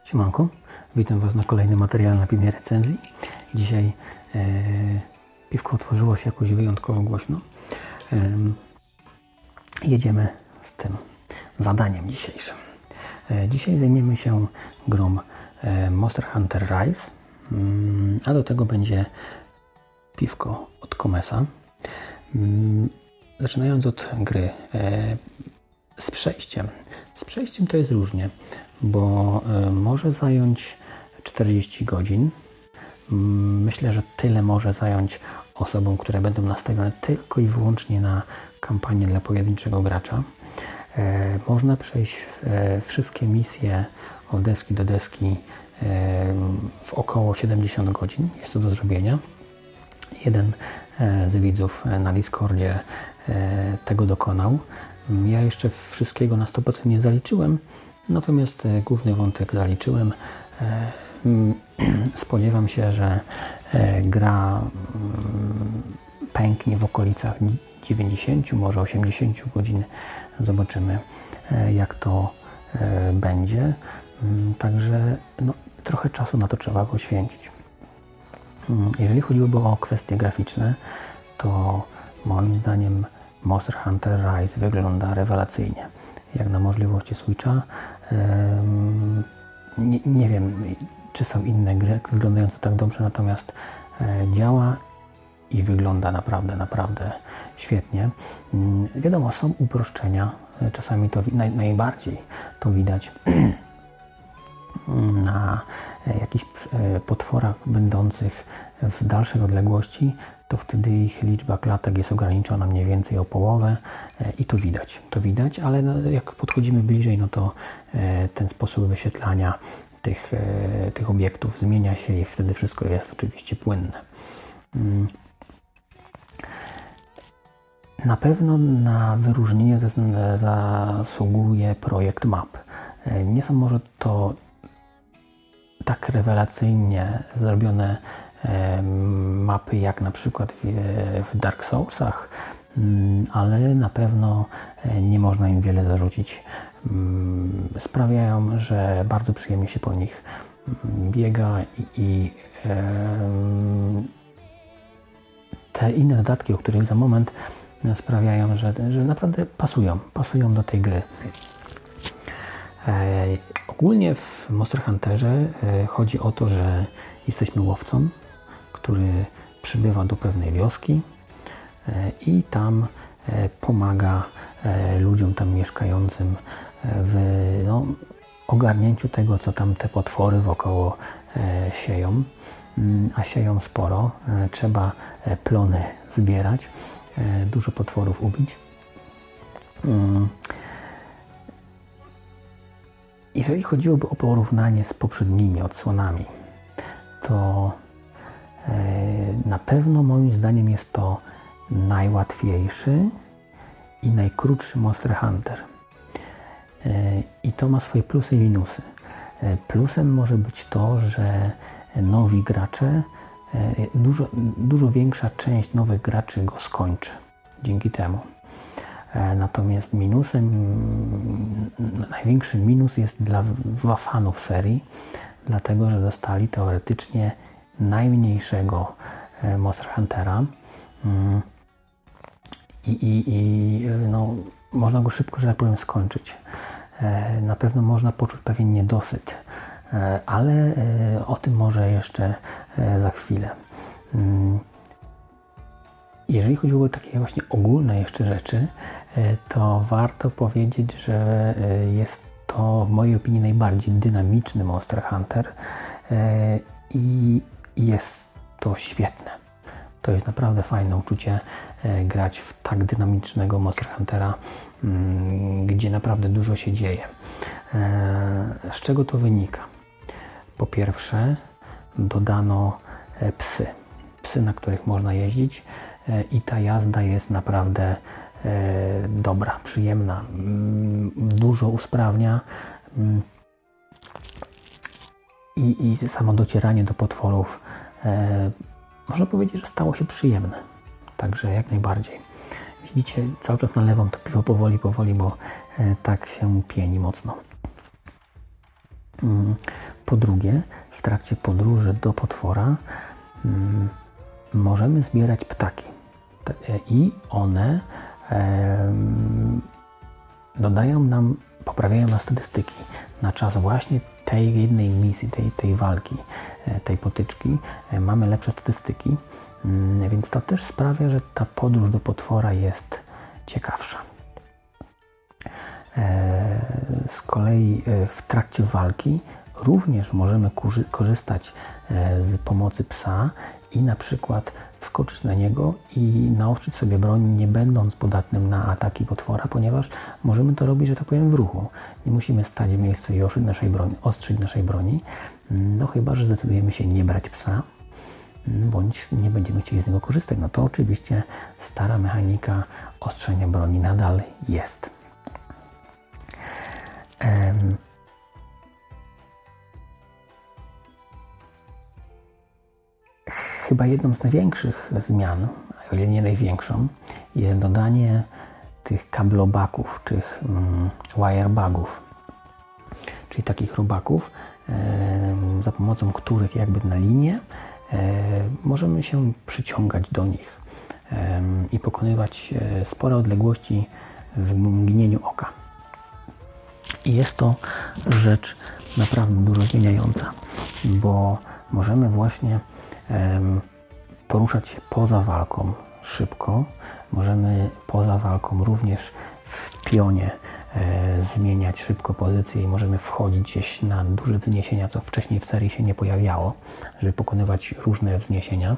Siemanko, witam Was na kolejnym materiale na piwnej recenzji. Dzisiaj piwko otworzyło się jakoś wyjątkowo głośno. Jedziemy z tym zadaniem dzisiejszym. Dzisiaj zajmiemy się grą Monster Hunter Rise, a do tego będzie piwko od Comesa. Zaczynając od gry z przejściem. Z przejściem to jest różnie, bo może zająć 40 godzin. Myślę, że tyle może zająć osobom, które będą nastawione tylko i wyłącznie na kampanię dla pojedynczego gracza. Można przejść wszystkie misje od deski do deski w około 70 godzin. Jest to do zrobienia. Jeden z widzów na Discordzie tego dokonał. Ja jeszcze wszystkiego na 100% nie zaliczyłem, natomiast główny wątek zaliczyłem. Spodziewam się, że gra pęknie w okolicach 90, może 80 godzin. Zobaczymy, jak to będzie. Także no, trochę czasu na to trzeba poświęcić. Jeżeli chodziłoby o kwestie graficzne, to moim zdaniem Monster Hunter Rise wygląda rewelacyjnie. Jak na możliwości Switcha. Nie wiem, czy są inne gry wyglądające tak dobrze, natomiast działa i wygląda naprawdę świetnie. Wiadomo, są uproszczenia. Czasami to najbardziej to widać na jakichś potworach będących w dalszej odległości, to wtedy ich liczba klatek jest ograniczona mniej więcej o połowę i to widać, ale jak podchodzimy bliżej, no to ten sposób wyświetlania tych obiektów zmienia się i wtedy wszystko jest oczywiście płynne. Na pewno na wyróżnienie zasługuje projekt map. Nie są może to tak rewelacyjnie zrobione mapy jak na przykład w Dark Soulsach, ale na pewno nie można im wiele zarzucić. Sprawiają, że bardzo przyjemnie się po nich biega i te inne dodatki, o których za moment, sprawiają, że naprawdę pasują do tej gry. Ogólnie w Monster Hunterze chodzi o to, że jesteśmy łowcą, który przybywa do pewnej wioski i tam pomaga ludziom tam mieszkającym w ogarnięciu tego, co tam te potwory wokoło sieją, a sieją sporo. Trzeba plony zbierać, dużo potworów ubić. Jeżeli chodziłoby o porównanie z poprzednimi odsłonami, to na pewno moim zdaniem jest to najłatwiejszy i najkrótszy Monster Hunter. I to ma swoje plusy i minusy. Plusem może być to, że nowi gracze, dużo większa część nowych graczy go skończy dzięki temu. Natomiast największy minus jest dla fanów serii, dlatego że dostali teoretycznie najmniejszego Monster Huntera i można go szybko, że tak powiem, skończyć. Na pewno można poczuć pewien niedosyt, ale o tym może jeszcze za chwilę. Jeżeli chodziło o takie właśnie ogólne jeszcze rzeczy, to warto powiedzieć, że jest to w mojej opinii najbardziej dynamiczny Monster Hunter i jest to świetne. To jest naprawdę fajne uczucie grać w tak dynamicznego Monster Huntera, gdzie naprawdę dużo się dzieje. Z czego to wynika? Po pierwsze, dodano psy, na których można jeździć i ta jazda jest naprawdę dobra, przyjemna, dużo usprawnia i samo docieranie do potworów można powiedzieć, że stało się przyjemne. Także jak najbardziej. Widzicie, cały czas nalewam to piwo powoli, bo tak się pieni mocno. Po drugie, w trakcie podróży do potwora możemy zbierać ptaki i one dodają nam, poprawiają nas statystyki na czas właśnie tej jednej misji, tej walki, tej potyczki. Mamy lepsze statystyki, więc to też sprawia, że ta podróż do potwora jest ciekawsza. Z kolei w trakcie walki również możemy korzystać z pomocy psa i na przykład wskoczyć na niego i naostrzyć sobie broń, nie będąc podatnym na ataki potwora, ponieważ możemy to robić, że tak powiem, w ruchu. Nie musimy stać w miejscu i ostrzyć naszej broni, no chyba że zdecydujemy się nie brać psa, bądź nie będziemy chcieli z niego korzystać. No to oczywiście stara mechanika ostrzenia broni nadal jest. Chyba jedną z największych zmian, o ile nie największą, jest dodanie tych kablobaków, tych wirebagów, czyli takich robaków, za pomocą których jakby na linię możemy się przyciągać do nich i pokonywać spore odległości w mgnieniu oka. I jest to rzecz naprawdę dużo zmieniająca, bo możemy właśnie poruszać się poza walką szybko, możemy poza walką również w pionie zmieniać szybko pozycję i możemy wchodzić gdzieś na duże wzniesienia, co wcześniej w serii się nie pojawiało, żeby pokonywać różne wzniesienia.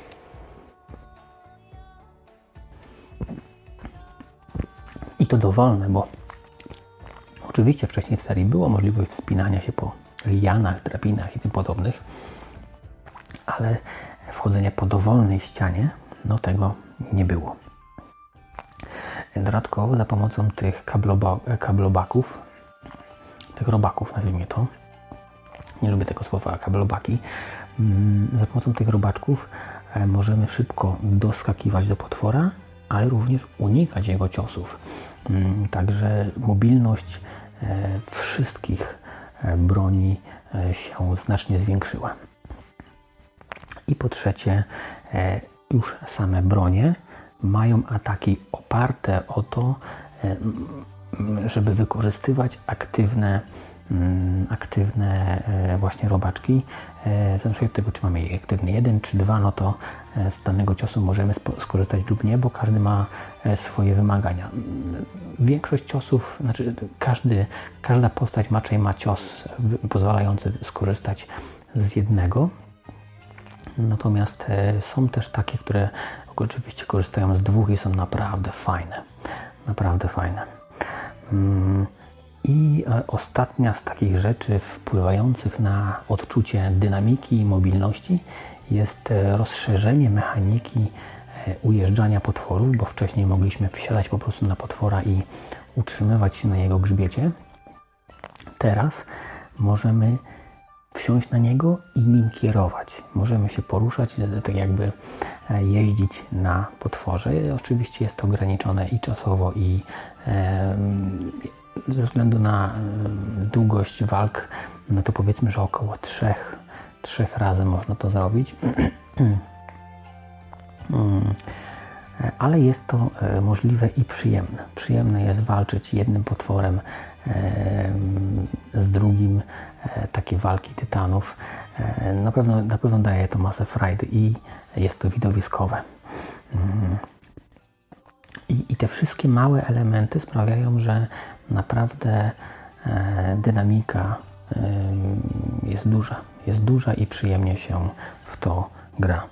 I to dowolne, bo oczywiście wcześniej w serii była możliwość wspinania się po lianach, drabinach i tym podobnych, ale wchodzenie po dowolnej ścianie, no tego nie było. Dodatkowo za pomocą tych kablobaków, tych robaków, nazwijmy to, nie lubię tego słowa kablobaki, za pomocą tych robaczków możemy szybko doskakiwać do potwora, ale również unikać jego ciosów. Także mobilność wszystkich broni się znacznie zwiększyła. I po trzecie, już same bronie mają ataki oparte o to, żeby wykorzystywać aktywne właśnie robaczki. W zależności od tego, czy mamy je aktywny 1 czy 2, no to z danego ciosu możemy skorzystać lub nie, bo każdy ma swoje wymagania. Większość ciosów, znaczy każda postać raczej ma cios pozwalający skorzystać z jednego. Natomiast są też takie, które oczywiście korzystają z dwóch i są naprawdę fajne. Naprawdę fajne. I ostatnia z takich rzeczy wpływających na odczucie dynamiki i mobilności jest rozszerzenie mechaniki ujeżdżania potworów, bo wcześniej mogliśmy wsiadać po prostu na potwora i utrzymywać się na jego grzbiecie. Teraz możemy wsiąść na niego i nim kierować. Możemy się poruszać, tak jakby jeździć na potworze. Oczywiście jest to ograniczone i czasowo, i ze względu na długość walk, no to powiedzmy, że około 3 razy można to zrobić. Ale jest to możliwe i przyjemne. Przyjemne jest walczyć jednym potworem z drugim, takie walki tytanów. Na pewno daje to masę frajdy i jest to widowiskowe. I te wszystkie małe elementy sprawiają, że naprawdę dynamika jest duża i przyjemnie się w to gra.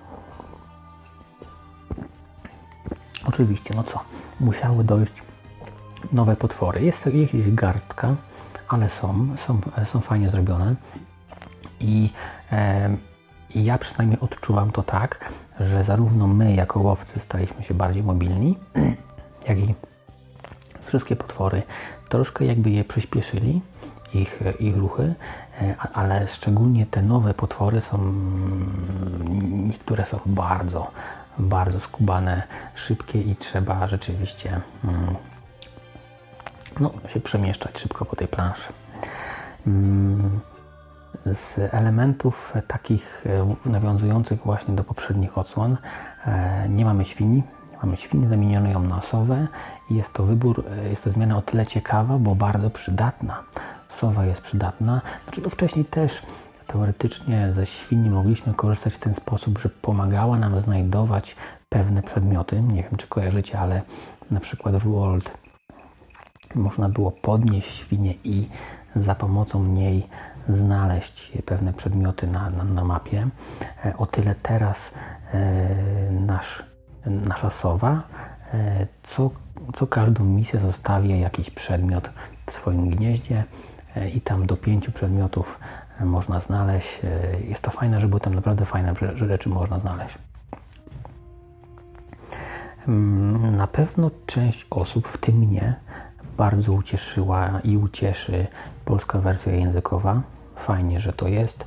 Oczywiście, no co, musiały dojść nowe potwory. Jest ich garstka, ale są fajnie zrobione i ja przynajmniej odczuwam to tak, że zarówno my jako łowcy staliśmy się bardziej mobilni, jak i wszystkie potwory troszkę jakby je przyspieszyli, ich ruchy, ale szczególnie te nowe potwory niektóre są bardzo skubane, szybkie i trzeba rzeczywiście się przemieszczać szybko po tej planszy. Z elementów takich nawiązujących właśnie do poprzednich odsłon nie mamy świni. Mamy świnię, zamieniono ją na sowę i jest to wybór, jest to zmiana o tyle ciekawa, bo bardzo przydatna. Sowa jest przydatna. Znaczy to wcześniej też teoretycznie ze świni mogliśmy korzystać w ten sposób, że pomagała nam znajdować pewne przedmioty. Nie wiem, czy kojarzycie, ale na przykład w World można było podnieść świnię i za pomocą niej znaleźć pewne przedmioty na mapie. O tyle teraz nasza sowa co każdą misję zostawia jakiś przedmiot w swoim gnieździe i tam do 5 przedmiotów można znaleźć. Jest to fajne, że były tam naprawdę fajne rzeczy można znaleźć. Na pewno część osób, w tym mnie, bardzo ucieszyła i ucieszy polska wersja językowa. Fajnie, że to jest.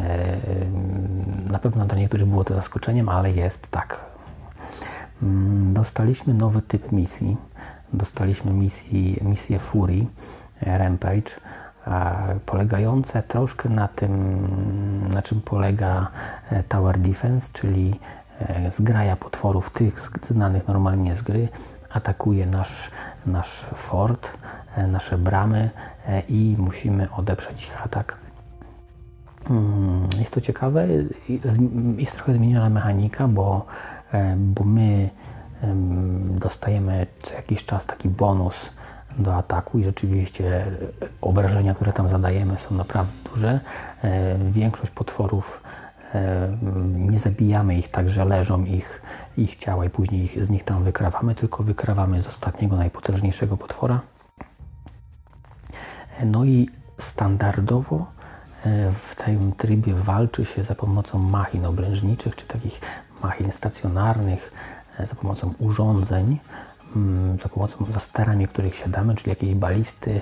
Na pewno dla niektórych było to zaskoczeniem, ale jest tak. Dostaliśmy nowy typ misji. Dostaliśmy misję Fury, Rampage, polegające troszkę na tym, na czym polega Tower Defense, czyli zgraja potworów, tych znanych normalnie z gry, atakuje nasz fort, nasze bramy i musimy odeprzeć ich atak. Jest to ciekawe, jest trochę zmieniona mechanika, bo my dostajemy co jakiś czas taki bonus do ataku i rzeczywiście obrażenia, które tam zadajemy, są naprawdę duże. Większość potworów nie zabijamy ich tak, że leżą ich ciała i później z nich tam wykrawamy, tylko wykrawamy z ostatniego, najpotężniejszego potwora. No i standardowo w tym trybie walczy się za pomocą machin obrężniczych, czy takich machin stacjonarnych, za pomocą urządzeń, za sterami, których siadamy, czyli jakieś balisty,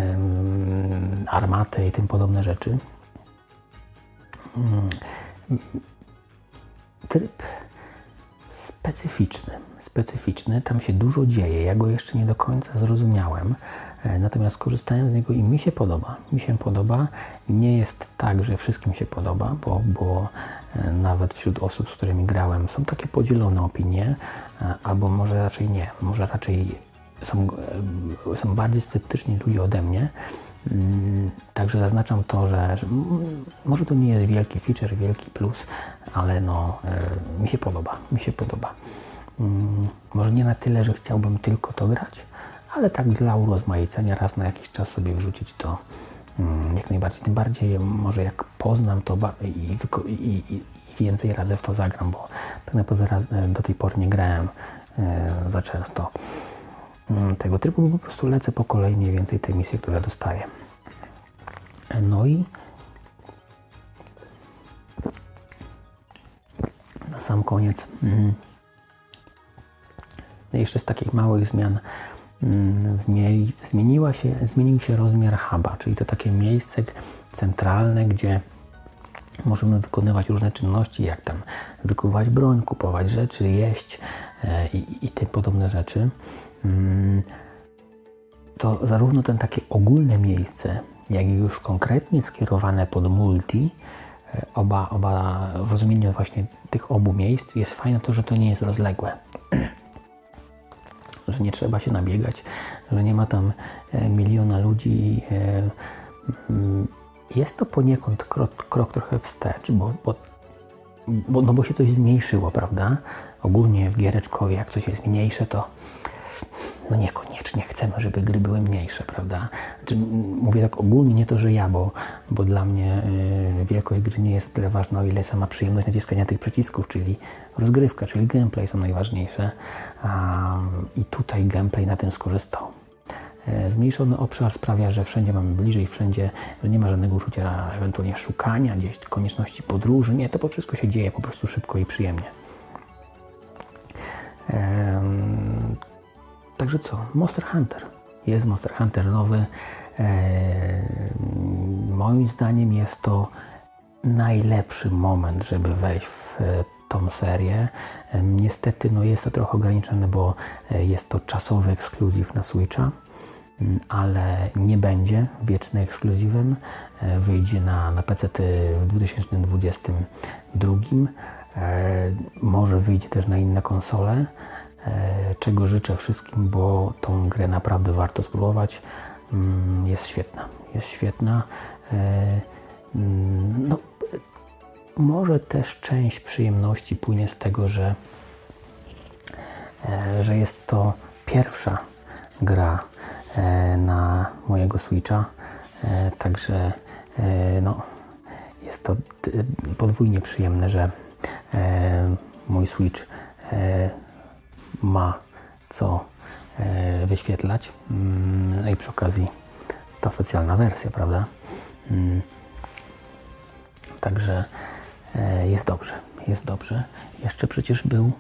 armaty i tym podobne rzeczy. Tryb specyficzny, tam się dużo dzieje, ja go jeszcze nie do końca zrozumiałem, natomiast korzystałem z niego i mi się podoba. Nie jest tak, że wszystkim się podoba, bo nawet wśród osób, z którymi grałem, są takie podzielone opinie, albo może raczej nie, może raczej są bardziej sceptyczni ludzie ode mnie. Także zaznaczam to, że może to nie jest wielki feature, wielki plus, ale no, mi się podoba. Może nie na tyle, że chciałbym tylko to grać, ale tak dla urozmaicenia raz na jakiś czas sobie wrzucić to jak najbardziej. Tym bardziej może jak poznam to i więcej razy w to zagram, bo tak naprawdę do tej pory nie grałem za często tego trybu, bo po prostu lecę po kolei mniej więcej te misje, które dostaję. No i na sam koniec jeszcze z takich małych zmian zmienił się rozmiar huba, czyli to takie miejsce centralne, gdzie możemy wykonywać różne czynności, jak tam wykuwać broń, kupować rzeczy, jeść i tym podobne rzeczy. To zarówno ten takie ogólne miejsce, jak i już konkretnie skierowane pod multi, oba w rozumieniu właśnie tych obu miejsc jest fajne to, że to nie jest rozległe. Że nie trzeba się nabiegać, że nie ma tam miliona ludzi. Jest to poniekąd krok trochę wstecz, bo się coś zmniejszyło, prawda? Ogólnie w giereczkowie, jak coś jest mniejsze, to no niekoniecznie chcemy, żeby gry były mniejsze, prawda? Znaczy, mówię tak ogólnie, nie to, że ja, bo dla mnie wielkość gry nie jest tyle ważna, o ile sama przyjemność naciskania tych przycisków, czyli rozgrywka, czyli gameplay są najważniejsze. I tutaj gameplay na tym skorzystał. Zmniejszony obszar sprawia, że wszędzie mamy bliżej, wszędzie, że nie ma żadnego uczucia ewentualnie szukania, gdzieś konieczności podróży. Nie, to wszystko się dzieje po prostu szybko i przyjemnie. Także co? Monster Hunter. Jest Monster Hunter nowy. Moim zdaniem jest to najlepszy moment, żeby wejść w tą serię. Niestety no jest to trochę ograniczone, bo jest to czasowy ekskluzyw na Switcha. ale nie będzie wiecznym ekskluzywem. Wyjdzie na PC-ty w 2022. Może wyjdzie też na inne konsole, czego życzę wszystkim, bo tą grę naprawdę warto spróbować. Jest świetna. Jest świetna. No, może też część przyjemności płynie z tego, że jest to pierwsza gra na mojego Switcha, także no, jest to podwójnie przyjemne, że mój Switch ma co wyświetlać, no i przy okazji ta specjalna wersja, prawda? Także jest dobrze, jest dobrze. Jeszcze przecież był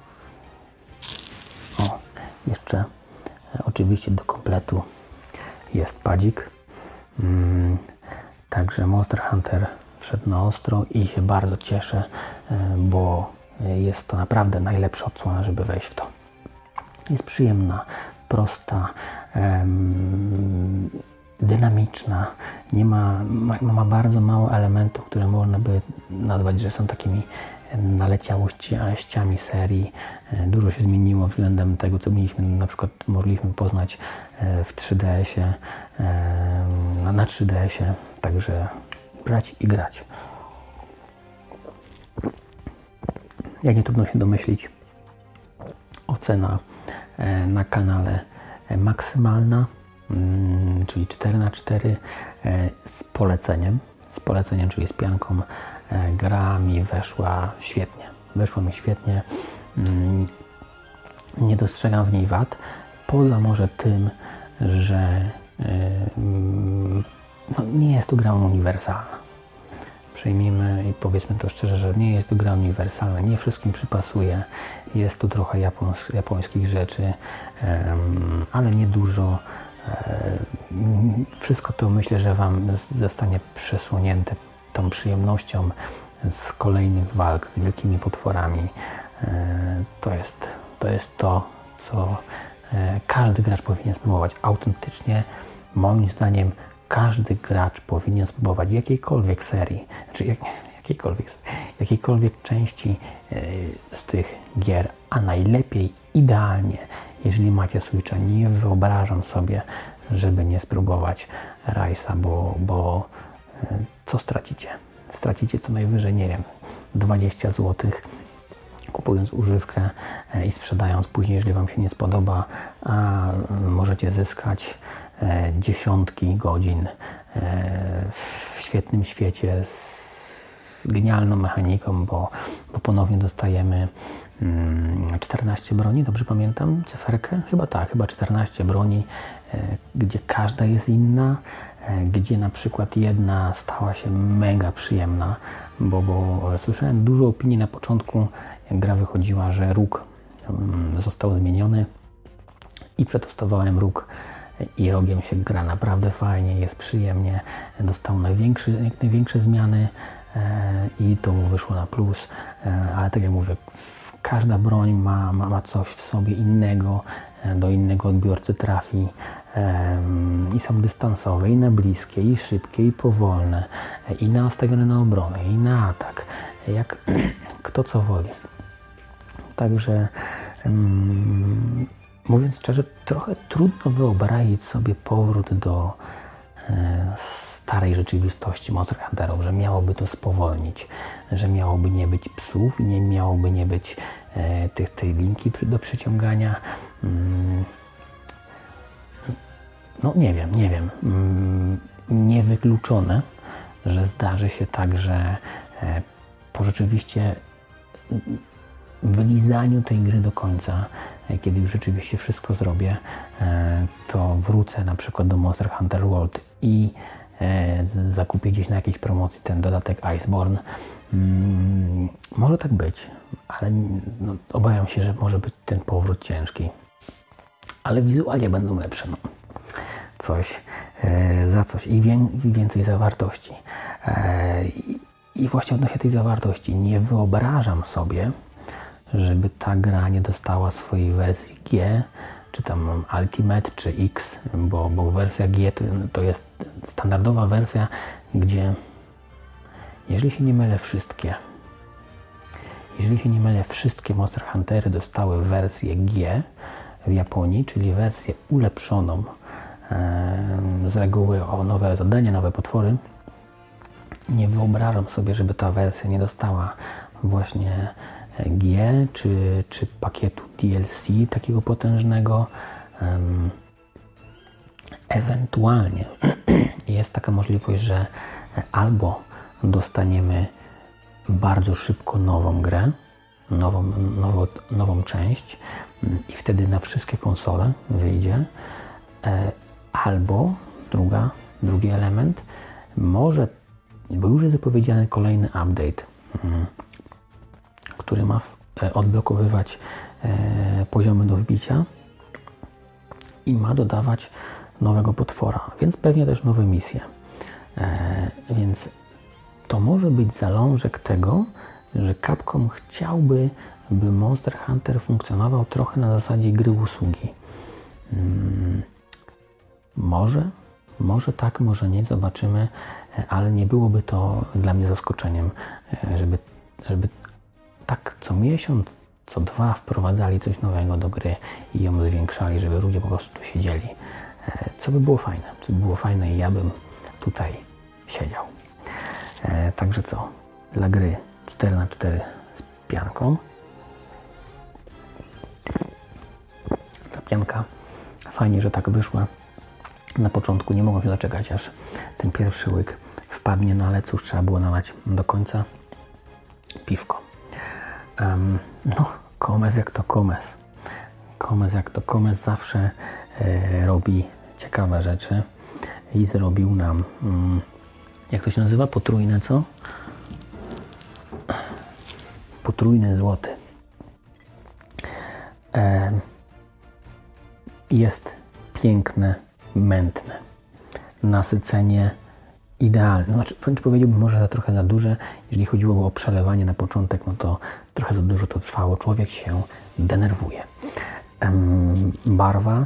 jeszcze oczywiście do kompletu jest padzik. Także Monster Hunter wszedł na ostro i się bardzo cieszę, bo jest to naprawdę najlepsza odsłona, żeby wejść w to. Jest przyjemna, prosta, dynamiczna, ma bardzo mało elementów, które można by nazwać, że są takimi naleciałościami serii. Dużo się zmieniło względem tego, co na przykład mogliśmy poznać w 3DS-ie, na 3DS-ie, także brać i grać. Jak nie trudno się domyślić, ocena na kanale maksymalna, czyli 4/4 z poleceniem, czyli z pianką. Gra mi weszła świetnie. Weszła mi świetnie. Nie dostrzegam w niej wad, poza może tym, że no, nie jest to gra uniwersalna. Przyjmijmy i powiedzmy to szczerze, że nie jest to gra uniwersalna, nie wszystkim przypasuje. Jest tu trochę japońskich rzeczy, ale nie dużo. Wszystko to myślę, że Wam zostanie przesłonięte tą przyjemnością z kolejnych walk z wielkimi potworami. To jest to, co każdy gracz powinien spróbować. Autentycznie, moim zdaniem, każdy gracz powinien spróbować jakiejkolwiek serii, znaczy jakiejkolwiek części z tych gier, a najlepiej, idealnie, jeżeli macie Switcha. Nie wyobrażam sobie, żeby nie spróbować Rise'a, bo co stracicie? Stracicie co najwyżej, nie wiem, 20 zł, kupując używkę i sprzedając później, jeżeli Wam się nie spodoba, a możecie zyskać dziesiątki godzin w świetnym świecie z genialną mechaniką, bo ponownie dostajemy 14 broni, dobrze pamiętam cyferkę? Chyba 14 broni, gdzie każda jest inna, gdzie na przykład jedna stała się mega przyjemna, bo słyszałem dużo opinii na początku, jak gra wychodziła, że róg został zmieniony i przetestowałem róg i rogiem się gra naprawdę fajnie, jest przyjemnie, dostał największe zmiany i to mu wyszło na plus, ale tak jak mówię, każda broń ma coś w sobie innego, do innego odbiorcy trafi i są dystansowe, i na bliskie, i szybkie, i powolne, i nastawione na obronę, i na atak, jak kto co woli. Także mówiąc szczerze, trochę trudno wyobrazić sobie powrót do starej rzeczywistości Monster Hunterów, że miałoby to spowolnić, że miałoby nie być psów i nie miałoby nie być tej linki do przyciągania. No nie wiem. Niewykluczone, że zdarzy się tak, że po rzeczywiście wylizaniu tej gry do końca, kiedy już rzeczywiście wszystko zrobię, to wrócę na przykład do Monster Hunter World i zakupię gdzieś na jakiejś promocji ten dodatek Iceborne. Może tak być, ale no, obawiam się, że może być ten powrót ciężki. Ale wizualnie będą lepsze. No. Coś za coś i więcej zawartości. I właśnie odnośnie tej zawartości nie wyobrażam sobie, żeby ta gra nie dostała swojej wersji G czy tam Ultimate, czy X, bo wersja G to jest standardowa wersja, gdzie jeżeli się nie mylę wszystkie Monster Huntery dostały wersję G w Japonii, czyli wersję ulepszoną, z reguły o nowe zadania, nowe potwory. Nie wyobrażam sobie, żeby ta wersja nie dostała właśnie G, czy pakietu DLC takiego potężnego. Ewentualnie jest taka możliwość, że albo dostaniemy bardzo szybko nową grę, nową część i wtedy na wszystkie konsole wyjdzie, albo drugi element, może, bo już jest zapowiedziany kolejny update, który ma odblokowywać poziomy do wbicia i ma dodawać nowego potwora, więc pewnie też nowe misje. Więc to może być zalążek tego, że Capcom chciałby, by Monster Hunter funkcjonował trochę na zasadzie gry usługi. Może tak, może nie, zobaczymy, ale nie byłoby to dla mnie zaskoczeniem, żeby tak co miesiąc, co dwa wprowadzali coś nowego do gry i ją zwiększali, żeby ludzie po prostu tu siedzieli. Co by było fajne i ja bym tutaj siedział. Także co? Dla gry 4x4 z pianką. Ta pianka fajnie, że tak wyszła. Na początku nie mogłem się doczekać, aż ten pierwszy łyk wpadnie, no ale cóż, trzeba było nalać do końca piwko. No, Komes jak to Komes. Komes jak to Komes zawsze robi ciekawe rzeczy i zrobił nam, jak to się nazywa? Potrójne co? Potrójne złoty. Jest piękne, mętne. Nasycenie idealne. Znaczy, wręcz powiedziałbym może za trochę za duże. Jeżeli chodziło o przelewanie na początek, no to trochę za dużo to trwało. Człowiek się denerwuje. Barwa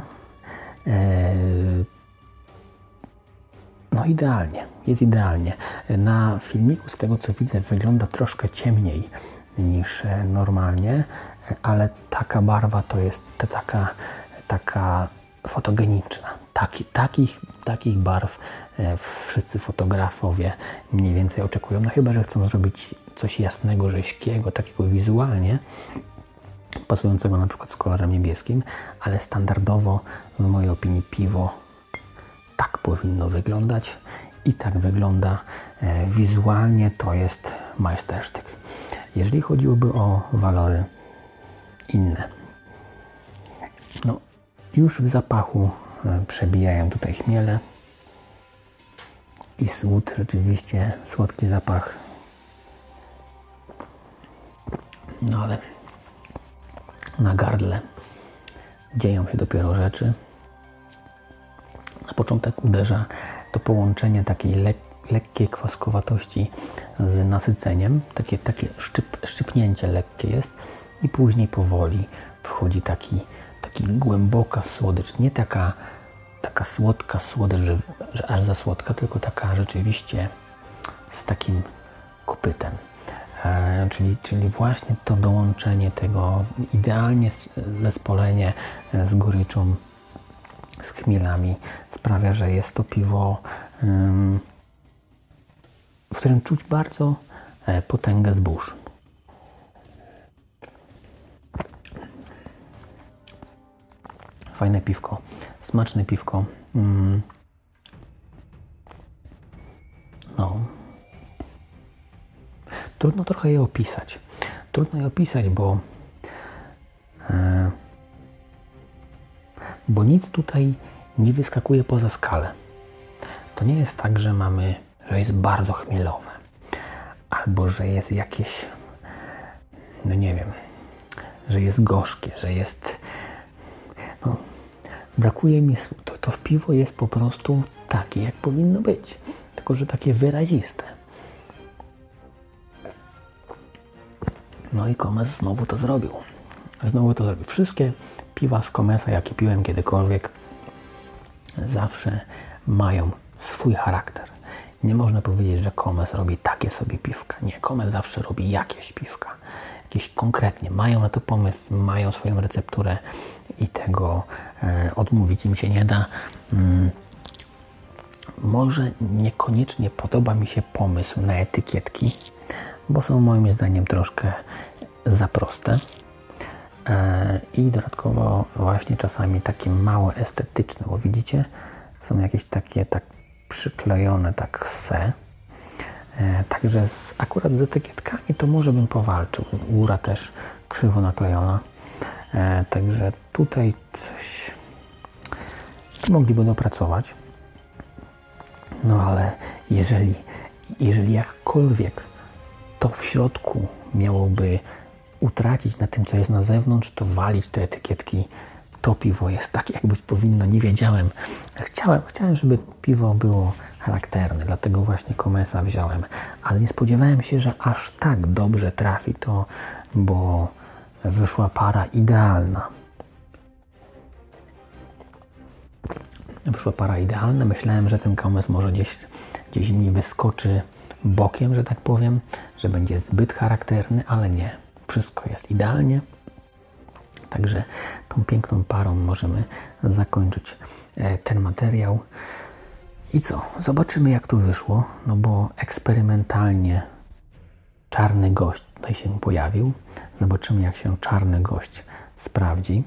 no idealnie. Jest idealnie. Na filmiku z tego co widzę wygląda troszkę ciemniej niż normalnie, ale taka barwa to jest taka fotogeniczna. Takich barw wszyscy fotografowie mniej więcej oczekują. No chyba że chcą zrobić coś jasnego, rzeźkiego, takiego wizualnie, pasującego na przykład z kolorem niebieskim, ale standardowo w mojej opinii piwo tak powinno wyglądać i tak wygląda wizualnie. To jest majstersztyk. Jeżeli chodziłoby o walory inne, no już w zapachu przebijają tutaj chmiele i słód, rzeczywiście słodki zapach. No ale na gardle dzieją się dopiero rzeczy. Na początek uderza to połączenie takiej lekkiej kwaskowatości z nasyceniem. Takie szczypnięcie lekkie jest i później powoli wchodzi taki głęboka słodycz. Nie taka słodka słodycz, że aż za słodka, tylko taka rzeczywiście z takim kopytem. Czyli właśnie to dołączenie tego, idealnie zespolenie z goryczą, z chmielami sprawia, że jest to piwo, w którym czuć bardzo potęgę zbóż. Fajne piwko, smaczne piwko. No. Trudno trochę je opisać. Bo nic tutaj nie wyskakuje poza skalę. To nie jest tak, że jest bardzo chmielowe. Albo że jest jakieś, no nie wiem, że jest gorzkie, że jest... No, brakuje mi... To piwo jest po prostu takie, jak powinno być. Tylko że takie wyraziste. No i Komes znowu to zrobił. Wszystkie piwa z Comesa, jakie piłem kiedykolwiek, zawsze mają swój charakter. Nie można powiedzieć, że Comes robi takie sobie piwka. Nie, Comes zawsze robi jakieś piwka. Jakieś konkretnie. Mają na to pomysł, mają swoją recepturę i tego odmówić im się nie da. Może niekoniecznie podoba mi się pomysł na etykietki, bo są moim zdaniem troszkę za proste. I dodatkowo właśnie czasami takie małe estetyczne, bo widzicie, są jakieś takie tak przyklejone, tak se. Także akurat z etykietkami to może bym powalczył. Góra też krzywo naklejona. Także tutaj coś mogliby dopracować. No ale jeżeli jakkolwiek to w środku miałoby utracić na tym, co jest na zewnątrz, to walić te etykietki. To piwo jest tak, jak być powinno. Nie wiedziałem. Chciałem, żeby piwo było charakterne, dlatego właśnie Comesa wziąłem. Ale nie spodziewałem się, że aż tak dobrze trafi to, bo wyszła para idealna. Wyszła para idealna. Myślałem, że ten Comes może gdzieś mi wyskoczy bokiem, że tak powiem, że będzie zbyt charakterny, ale nie. Wszystko jest idealnie. Także tą piękną parą możemy zakończyć ten materiał. I co? Zobaczymy, jak to wyszło, no bo eksperymentalnie czarny gość tutaj się pojawił. Zobaczymy, jak się czarny gość sprawdzi.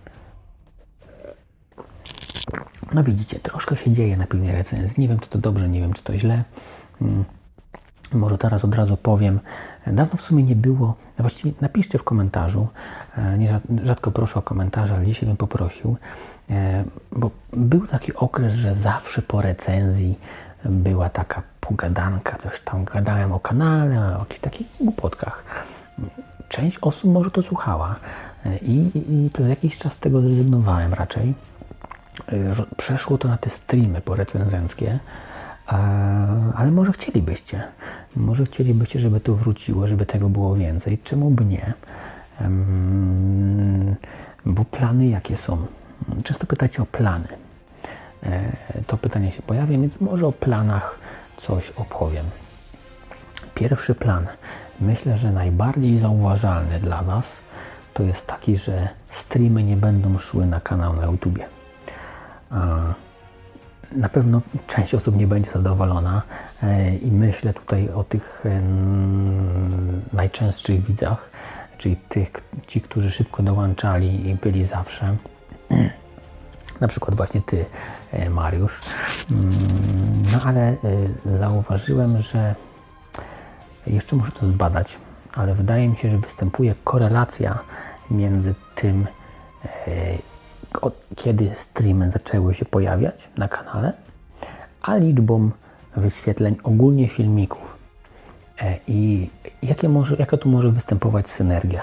No widzicie, troszkę się dzieje na piwnej recenzji. Nie wiem, czy to dobrze, nie wiem, czy to źle. Może teraz od razu powiem. Dawno w sumie nie było. Właściwie napiszcie w komentarzu. Rzadko proszę o komentarze, ale dzisiaj bym poprosił. Bo był taki okres, że zawsze po recenzji była taka pogadanka. Coś tam gadałem o kanale, o jakichś takich głupotkach. Część osób może to słuchała. I przez jakiś czas z tego zrezygnowałem raczej. Przeszło to na te streamy porecenzenckie. Ale może chcielibyście, żeby to wróciło, żeby tego było więcej. Czemu by nie? Bo plany jakie są? Często pytacie o plany. To pytanie się pojawia, więc może o planach coś opowiem. Pierwszy plan, myślę, że najbardziej zauważalny dla Was, to jest taki, że streamy nie będą szły na kanał na YouTubie. Na pewno część osób nie będzie zadowolona i myślę tutaj o tych najczęstszych widzach, czyli ci, którzy szybko dołączali i byli zawsze. Na przykład właśnie Ty, Mariusz. No ale zauważyłem, że jeszcze muszę to zbadać, ale wydaje mi się, że występuje korelacja między tym, kiedy streamy zaczęły się pojawiać na kanale, a liczbą wyświetleń ogólnie filmików. I jaka tu może występować synergia?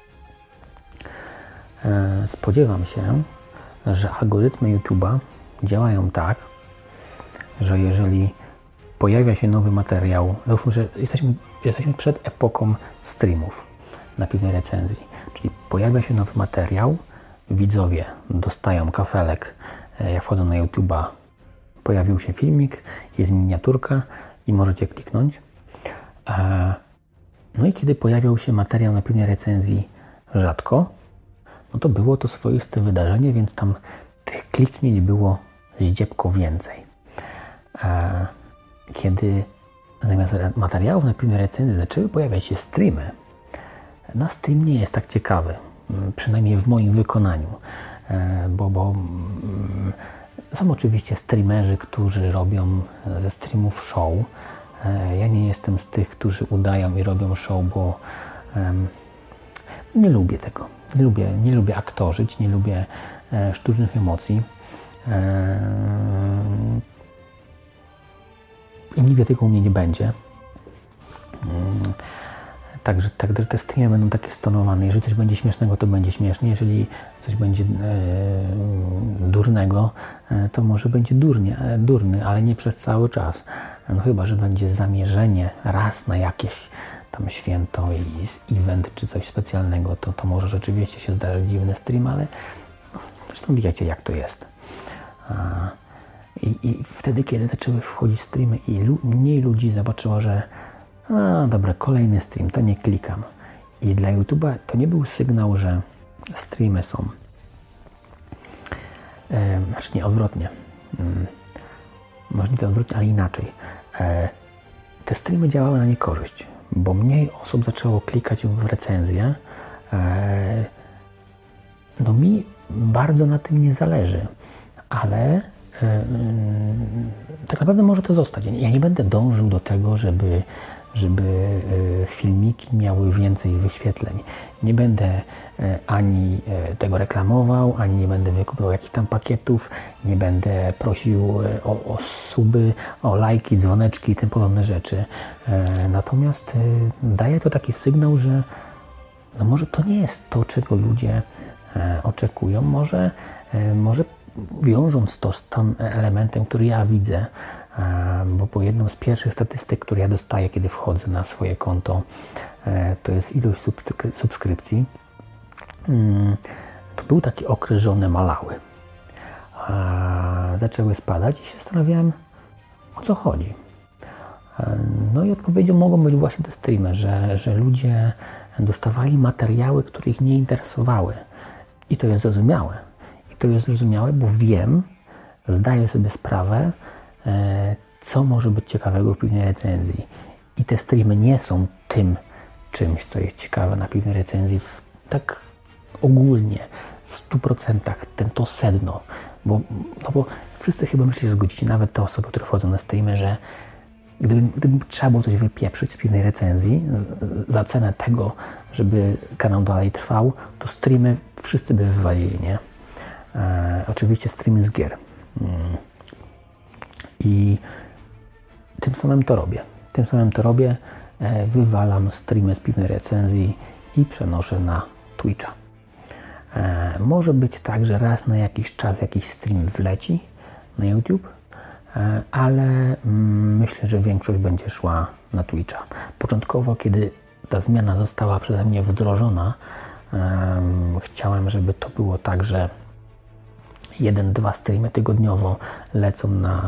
Spodziewam się, że algorytmy YouTube'a działają tak, że jeżeli pojawia się nowy materiał, załóżmy, że jesteśmy przed epoką streamów na piwnej recenzji, czyli pojawia się nowy materiał, widzowie dostają kafelek, jak wchodzą na YouTube'a, pojawił się filmik, jest miniaturka i możecie kliknąć. No i kiedy pojawiał się materiał na piwnej recenzji rzadko, no to było to swoiste wydarzenie, więc tam tych kliknięć było zdziepko więcej. Kiedy zamiast materiałów na piwnej recenzji zaczęły pojawiać się streamy, na stream nie jest tak ciekawy. Przynajmniej w moim wykonaniu, bo są oczywiście streamerzy, którzy robią ze streamów show. Ja nie jestem z tych, którzy udają i robią show, bo nie lubię tego. Nie lubię aktorzyć, nie lubię sztucznych emocji. I nigdy tego u mnie nie będzie. Także te streamy będą takie stonowane. Jeżeli coś będzie śmiesznego, to będzie śmiesznie. Jeżeli coś będzie durnego, to może będzie durny, ale nie przez cały czas. No chyba, że będzie zamierzenie raz na jakieś tam święto i event czy coś specjalnego, to może rzeczywiście się zdarzy dziwny stream, ale Zresztą wiecie, jak to jest. I wtedy, kiedy zaczęły wchodzić streamy i mniej ludzi zobaczyło, że dobra, kolejny stream, to nie klikam. I dla YouTube'a to nie był sygnał, że streamy są. Znaczy nie, odwrotnie. Możliwe odwrotnie, ale inaczej. Te streamy działały na niekorzyść, bo mniej osób zaczęło klikać w recenzję. No mi bardzo na tym nie zależy, ale tak naprawdę może to zostać. Ja nie będę dążył do tego, żeby filmiki miały więcej wyświetleń. Nie będę ani tego reklamował, ani nie będę wykupywał jakichś tam pakietów, nie będę prosił o suby, o lajki, dzwoneczki i tym podobne rzeczy. Natomiast daje to taki sygnał, że no może to nie jest to, czego ludzie oczekują. Może wiążąc to z tym elementem, który ja widzę, bo po jedną z pierwszych statystyk, które ja dostaję, kiedy wchodzę na swoje konto, to jest ilość subskrypcji, to był taki okres, że one malały. Zaczęły spadać i się zastanawiałem, o co chodzi. No i odpowiedzią mogą być właśnie te streamy, że ludzie dostawali materiały, które ich nie interesowały. I to jest zrozumiałe. Bo wiem, zdaję sobie sprawę, co może być ciekawego w piwnej recenzji. I te streamy nie są tym czymś, co jest ciekawe na piwnej recenzji, tak ogólnie, w 100%, to sedno. Bo wszyscy chyba myślę, że zgodzicie, nawet te osoby, które wchodzą na streamy, że gdyby trzeba było coś wypieprzyć z piwnej recenzji za cenę tego, żeby kanał dalej trwał, to streamy wszyscy by wywalili, nie? Oczywiście streamy z gier. I tym samym to robię. Wywalam streamy z piwnej recenzji i przenoszę na Twitcha. Może być tak, że raz na jakiś czas jakiś stream wleci na YouTube, ale myślę, że większość będzie szła na Twitcha. Początkowo, kiedy ta zmiana została przeze mnie wdrożona, chciałem, żeby to było tak, że 1-2 streamy tygodniowo lecą na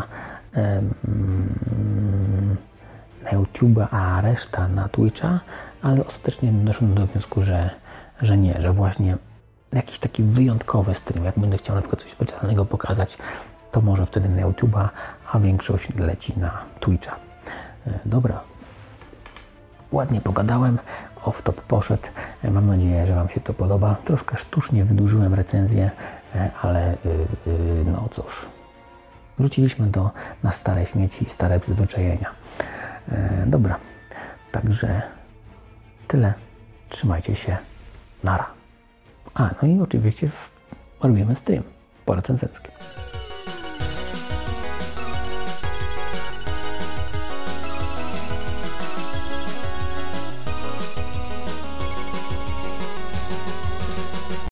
YouTube, a reszta na Twitcha, ale ostatecznie doszedłem do wniosku, że nie, że właśnie jakiś taki wyjątkowy stream, jak będę chciał na przykład coś specjalnego pokazać, to może wtedy na YouTube'a, a większość leci na Twitcha. Dobra, ładnie pogadałem, off-top poszedł. Mam nadzieję, że Wam się to podoba. Troszkę sztucznie wydłużyłem recenzję, ale no cóż, wróciliśmy na stare śmieci, stare przyzwyczajenia. Dobra, także tyle. Trzymajcie się. Nara. No i oczywiście robimy stream porecenzencki.